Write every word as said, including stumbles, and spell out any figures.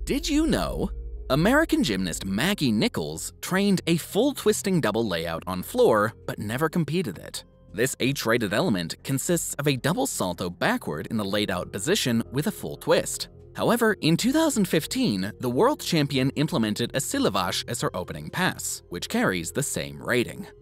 Did you know? American gymnast Maggie Nichols trained a full twisting double layout on floor but never competed it. This H-rated element consists of a double salto backward in the laid-out position with a full twist. However, in two thousand fifteen, the world champion implemented a syllabage as her opening pass, which carries the same rating.